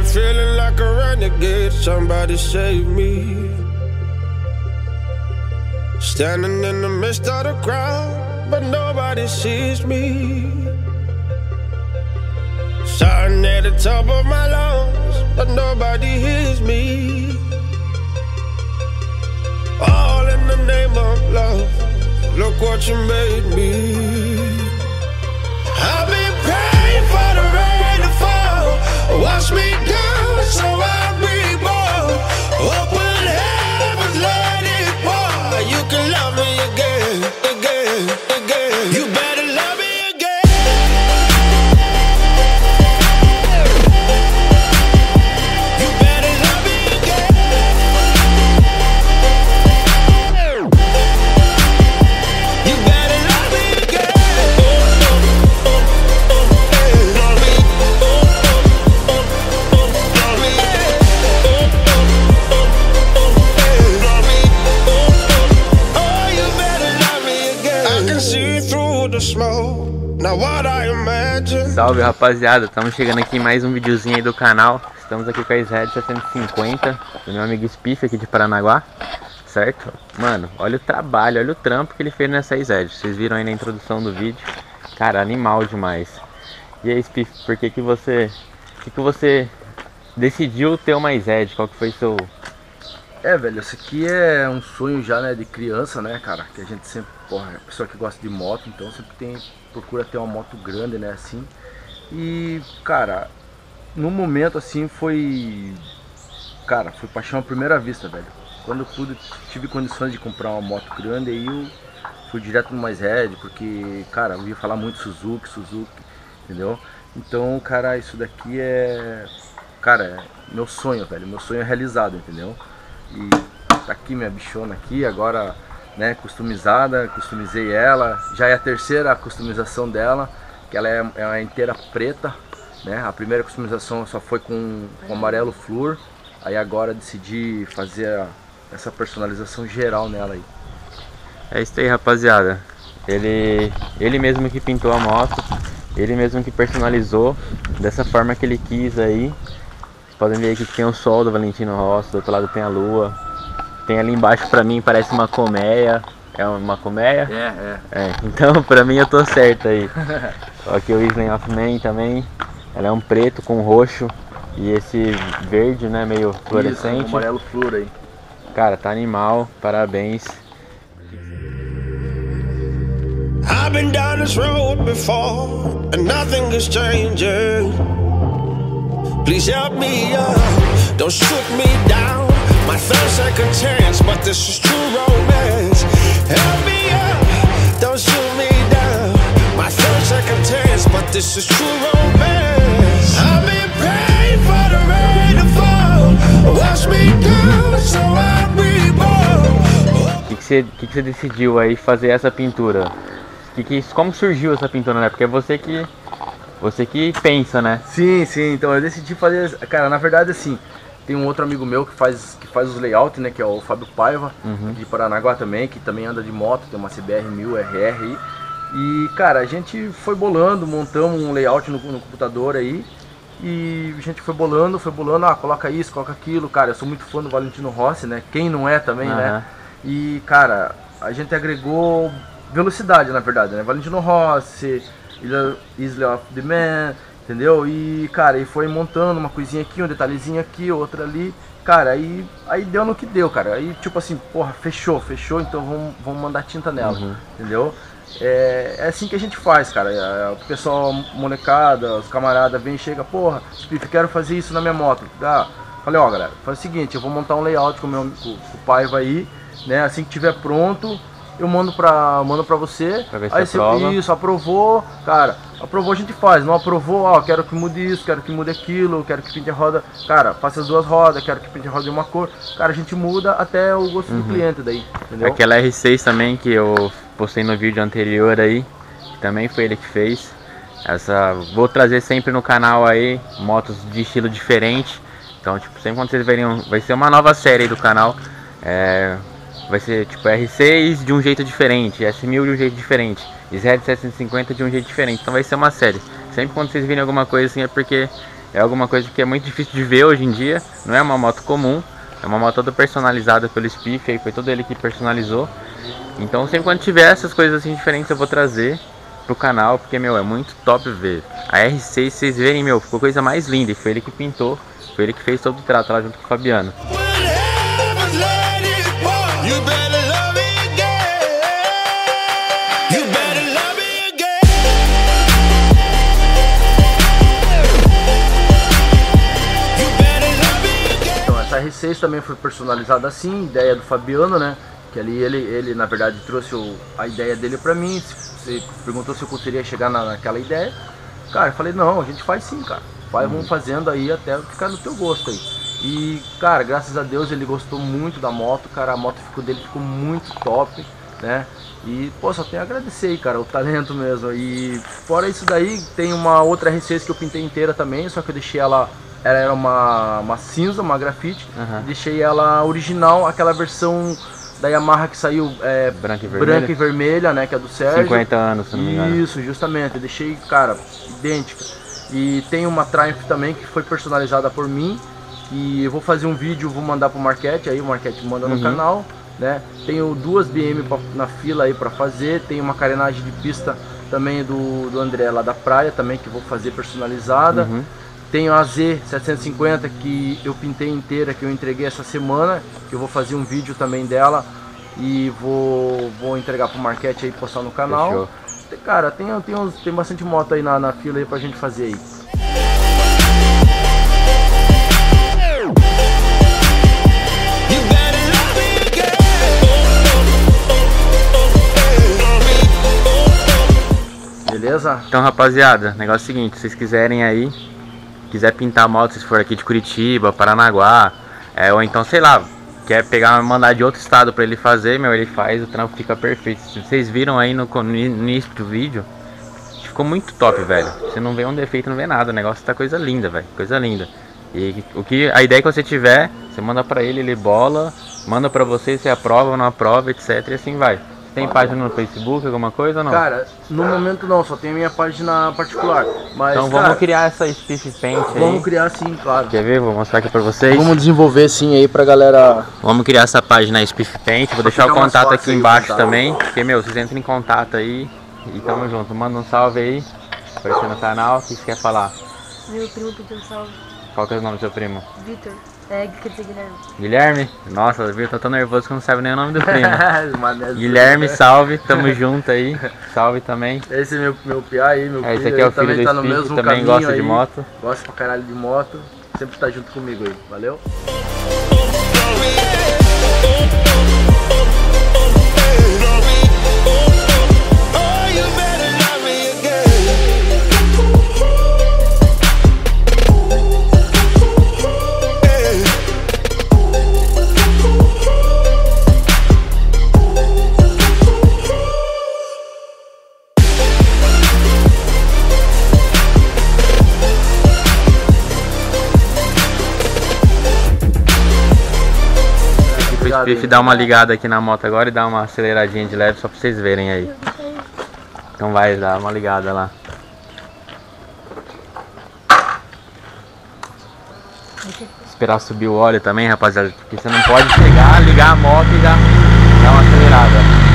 feeling like a renegade, somebody save me. Standing in the midst of the crowd, but nobody sees me. Shouting at the top of my lungs, but nobody hears me. All in the name of love, look what you made me. I've been praying for the rain to fall, wash me down so I'll be born. Open heavens, let it pour. You can love me again, again, again. You better love me again. You better love me again. You better love me again. Salve, rapaziada, estamos chegando aqui em mais um videozinho aí do canal. Estamos aqui com a Zed 750 do meu amigo Spiff aqui de Paranaguá, certo? Mano, olha o trabalho, olha o trampo que ele fez nessa Zed. Vocês viram aí na introdução do vídeo. Cara, animal demais. E aí, Spiff, por que você decidiu ter uma Zed? Qual que foi seu... Velho, isso aqui é um sonho já, né, de criança, né, cara? Que a gente sempre, porra, é pessoa que gosta de moto, então sempre procura ter uma moto grande, né, assim. E, cara, no momento, assim, foi paixão à primeira vista, velho. Quando eu tive condições de comprar uma moto grande, aí eu fui direto no mais Red, porque, cara, eu ia falar muito Suzuki, entendeu? Então, cara, isso daqui é meu sonho, velho, meu sonho é realizado, entendeu? E tá aqui minha bichona aqui, agora, né, customizei ela. Já é a terceira customização dela, que ela é uma inteira preta, né? A primeira customização só foi com amarelo flúor. Aí agora decidi fazer essa personalização geral nela aí. É isso aí, rapaziada. Ele mesmo que pintou a moto, ele mesmo que personalizou dessa forma que ele quis aí. Podem ver aqui que tem o sol do Valentino Rossi, do outro lado tem a lua. Tem ali embaixo, pra mim, parece uma colmeia. É uma colmeia? Então, pra mim, eu tô certo aí. Aqui o Island of Man também. Ela é um preto com roxo e esse verde, né, meio fluorescente. Isso, um amarelo flúor aí. Cara, tá animal, parabéns. I've been down this road before and nothing is changing. Please help me up, don't shoot me down. My third second chance, but this is true romance. Help me up, don't shoot me down. My third second chance, but this is true romance. I've been praying for the rain to fall, wash me down so I'll be born. Que você decidiu aí fazer essa pintura? Como surgiu essa pintura, né? Porque é você que pensa, né? Sim, então eu decidi fazer, cara, na verdade assim, tem um outro amigo meu que faz os layouts, né, que é o Fábio Paiva, de Paranaguá também, que também anda de moto, tem uma CBR 1000 RR aí. E, cara, a gente foi bolando, montamos um layout no computador aí, e a gente foi bolando, coloca isso, coloca aquilo. Cara, eu sou muito fã do Valentino Rossi, né, quem não é também, né? E, cara, a gente agregou velocidade, na verdade, né, Valentino Rossi, Island of Man, entendeu? E, cara, e foi montando uma coisinha aqui, um detalhezinho aqui, outra ali. Cara, aí deu no que deu, cara. Aí, tipo assim, porra, fechou, então vamos mandar tinta nela, entendeu? É assim que a gente faz, cara. O pessoal, molecada, os camaradas vêm e chega, porra, Spiff, quero fazer isso na minha moto. Falei, ó, galera, faz o seguinte, eu vou montar um layout com o Paiva aí, né? Assim que tiver pronto, eu mando pra você. Aí você isso, aprovou, cara, aprovou a gente faz, não aprovou, ó, quero que mude isso, quero que mude aquilo, quero que pinte a roda, cara, faça as duas rodas, quero que pinte a roda de uma cor, cara, a gente muda até o gosto do cliente daí, entendeu? Aquela R6 também que eu postei no vídeo anterior aí, que também foi ele que fez. Vou trazer sempre no canal aí motos de estilo diferente. Então, tipo, sempre quando vocês verem, vai ser uma nova série aí do canal. Vai ser tipo R6 de um jeito diferente, S1000 de um jeito diferente, Zed 750 de um jeito diferente. Então vai ser uma série. Sempre quando vocês virem alguma coisa assim é porque é alguma coisa que é muito difícil de ver hoje em dia. Não é uma moto comum, é uma moto toda personalizada pelo Spiff, aí foi todo ele que personalizou. Então sempre quando tiver essas coisas assim diferentes eu vou trazer pro canal, porque, meu, é muito top ver. A R6, vocês verem, meu, ficou a coisa mais linda, e foi ele que pintou, foi ele que fez todo o trato lá junto com o Fabiano. Então essa R6 também foi personalizada assim, ideia do Fabiano, né? Que ali ele na verdade trouxe a ideia dele pra mim. Você perguntou se eu conseguiria chegar naquela ideia. Cara, eu falei, não, a gente faz sim, cara. Vamos fazendo aí até ficar no teu gosto aí. E, cara, graças a Deus ele gostou muito da moto, cara. A moto dele ficou muito top, né? E, pô, só tenho a agradecer aí, cara, o talento mesmo. E fora isso daí, tem uma outra R6 que eu pintei inteira também, só que eu deixei ela era uma cinza, uma grafite. Deixei ela original, aquela versão da Yamaha que saiu branca e vermelha, né, que é do Sérgio. 50 anos, se não me engano. Isso, justamente, eu deixei, cara, idêntica. E tem uma Triumph também que foi personalizada por mim, e eu vou fazer um vídeo, vou mandar pro Marquete, aí o Marquete manda no canal, né. Tenho duas BM na fila aí pra fazer, tem uma carenagem de pista também do André lá da praia também, que vou fazer personalizada. Tenho a Z750 que eu pintei inteira, que eu entreguei essa semana, que eu vou fazer um vídeo também dela e vou entregar pro Marquete aí, postar no canal. Fechou. Cara, tem bastante moto aí na fila aí pra gente fazer aí. Beleza? Então, rapaziada, negócio é o seguinte, se vocês quiserem aí, quiser pintar a moto, se for aqui de Curitiba, Paranaguá, ou então, sei lá, quer mandar de outro estado pra ele fazer, meu, ele faz, o trampo fica perfeito. Se vocês viram aí no início do vídeo, ficou muito top, velho. Você não vê um defeito, não vê nada, o negócio tá coisa linda, velho, coisa linda. E a ideia que você tiver, você manda pra ele bola, manda pra você, você aprova ou não aprova, etc, e assim vai. Tem página no Facebook, alguma coisa ou não? Cara, no momento não, só tem a minha página particular. Mas, então vamos criar essa Spiff Paint aí. Vamos criar sim, claro. Quer ver? Vou mostrar aqui pra vocês. Vamos desenvolver sim aí pra galera. Vamos criar essa página Spiff Paint. Vou deixar o contato aqui embaixo também. Porque, meu, vocês entrem em contato aí e tamo junto. Manda um salve aí, aparecer no canal. O que você quer falar? Meu primo pediu um salve. Qual que é o nome do seu primo? Vitor. Quer dizer Guilherme. Guilherme? Nossa, viu? Tô tão nervoso que não sabe nem o nome do primo. Guilherme, salve, tamo junto aí. Salve também. Esse é meu piá aí, meu filho. Esse aqui é o filho também do tá no Spiff, mesmo também gosta de moto. Gosta pra caralho de moto. Sempre tá junto comigo aí. Valeu? O Spiff dá uma ligada aqui na moto agora e dá uma aceleradinha de leve só pra vocês verem aí. Então vai dar uma ligada lá. Esperar subir o óleo também, rapaziada, porque você não pode chegar, ligar a moto e dar uma acelerada.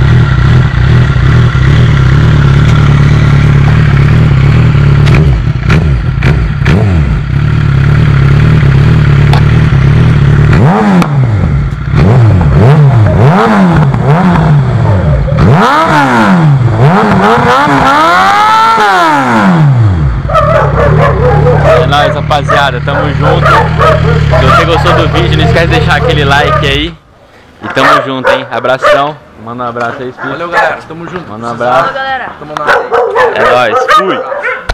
É nóis, rapaziada, tamo junto. Se você gostou do vídeo, não esquece de deixar aquele like aí. E tamo junto, hein? Abração. Manda um abraço aí, Spiff. Valeu, galera. Tamo junto. Manda um abraço. Valeu, galera. Tamo na área. É nóis. Fui.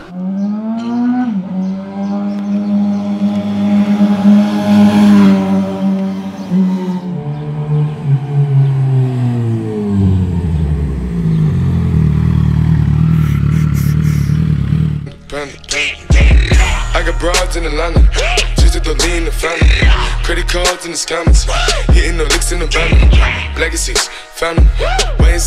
I got broads in Atlanta, just to lean the family. Credit cards in the scammers, hitting the licks in the van. Legacies, family.